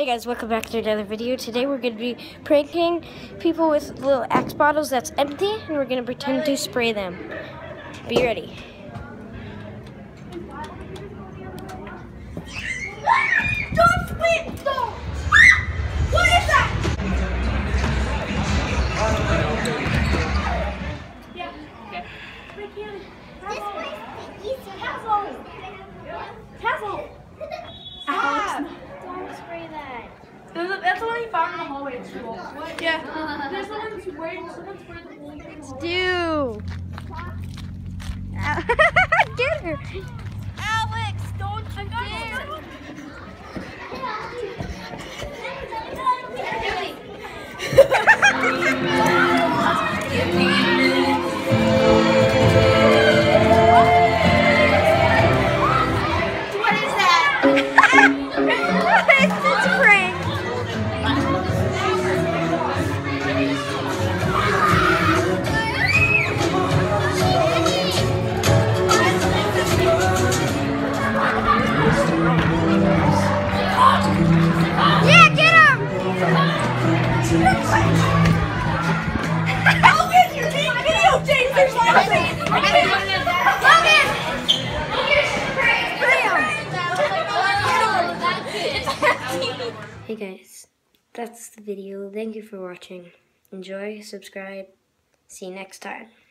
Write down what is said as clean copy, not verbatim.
Hey guys, welcome back to another video. Today we're going to be pranking people with little Axe bottles that's empty, and we're going to pretend to spray them. Be ready. Don't spit! Don't! What is that? Yeah. Okay. Tassel! Alex, Don't spray that. that's the one he found in the hallway at school. Yeah. There's someone sprayed the whole thing. Stu! Get her! Alex, don't forget! What is that? It's just a prank! Yeah, get him! Logan, you're being videotaped! There's laughing! Hey guys, that's the video. Thank you for watching. Enjoy, subscribe. See you next time.